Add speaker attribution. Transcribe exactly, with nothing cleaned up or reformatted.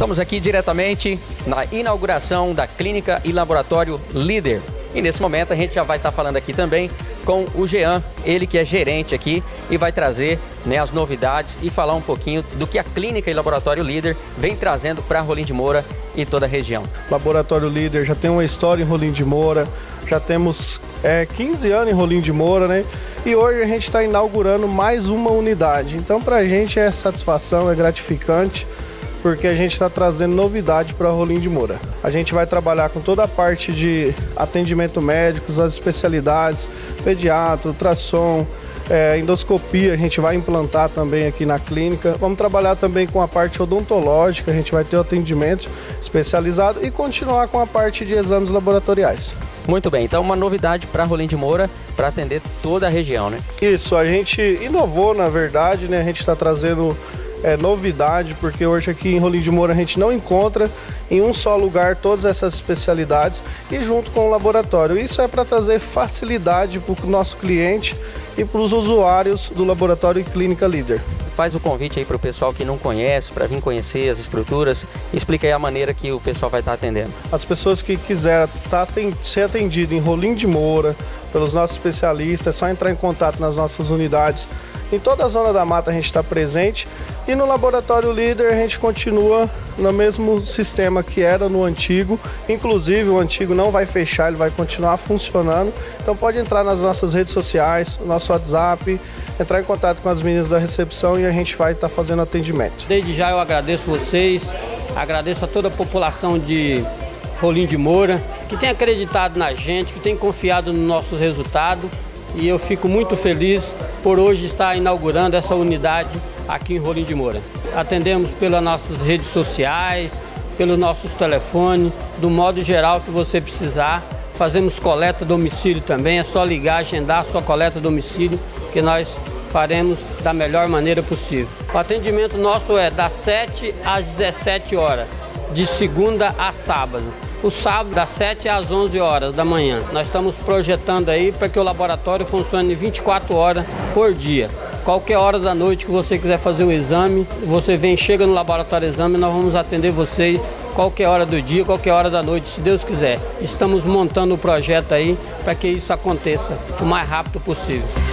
Speaker 1: Estamos aqui diretamente na inauguração da Clínica e Laboratório Líder. E nesse momento a gente já vai estar falando aqui também com o Jean, ele que é gerente aqui e vai trazer, né, as novidades e falar um pouquinho do que a Clínica e Laboratório Líder vem trazendo para Rolim de Moura e toda a região.
Speaker 2: Laboratório Líder já tem uma história em Rolim de Moura, já temos é, quinze anos em Rolim de Moura, né? E hoje a gente está inaugurando mais uma unidade. Então para a gente é satisfação, é gratificante, porque a gente está trazendo novidade para Rolim de Moura. A gente vai trabalhar com toda a parte de atendimento médico, as especialidades, pediatra, ultrassom, é, endoscopia, a gente vai implantar também aqui na clínica. Vamos trabalhar também com a parte odontológica, a gente vai ter o atendimento especializado e continuar com a parte de exames laboratoriais.
Speaker 1: Muito bem, então uma novidade para Rolim de Moura para atender toda a região, né?
Speaker 2: Isso, a gente inovou na verdade, né? A gente está trazendo É novidade, porque hoje aqui em Rolim de Moura a gente não encontra em um só lugar todas essas especialidades e junto com o laboratório. Isso é para trazer facilidade para o nosso cliente e para os usuários do Laboratório e Clínica Líder.
Speaker 1: Faz o convite aí para o pessoal que não conhece, para vir conhecer as estruturas, explica aí a maneira que o pessoal vai estar atendendo.
Speaker 2: As pessoas que quiserem tá, ser atendido em Rolim de Moura, pelos nossos especialistas, é só entrar em contato nas nossas unidades. Em toda a Zona da Mata a gente está presente e no Laboratório Líder a gente continua no mesmo sistema que era no antigo. Inclusive o antigo não vai fechar, ele vai continuar funcionando. Então pode entrar nas nossas redes sociais, no nosso WhatsApp, entrar em contato com as meninas da recepção e a gente vai estar fazendo atendimento.
Speaker 3: Desde já eu agradeço vocês, agradeço a toda a população de Rolim de Moura, que tem acreditado na gente, que tem confiado no nosso resultado. E eu fico muito feliz por hoje estar inaugurando essa unidade aqui em Rolim de Moura. Atendemos pelas nossas redes sociais, pelos nossos telefones, do modo geral que você precisar. Fazemos coleta a domicílio também, é só ligar, agendar a sua coleta a domicílio, que nós faremos da melhor maneira possível. O atendimento nosso é das sete às dezessete horas, de segunda a sábado. O sábado, das sete às onze horas da manhã. Nós estamos projetando aí para que o laboratório funcione vinte e quatro horas por dia. Qualquer hora da noite que você quiser fazer o exame, você vem, chega no laboratório exame, nós vamos atender você qualquer hora do dia, qualquer hora da noite, se Deus quiser. Estamos montando o projeto aí para que isso aconteça o mais rápido possível.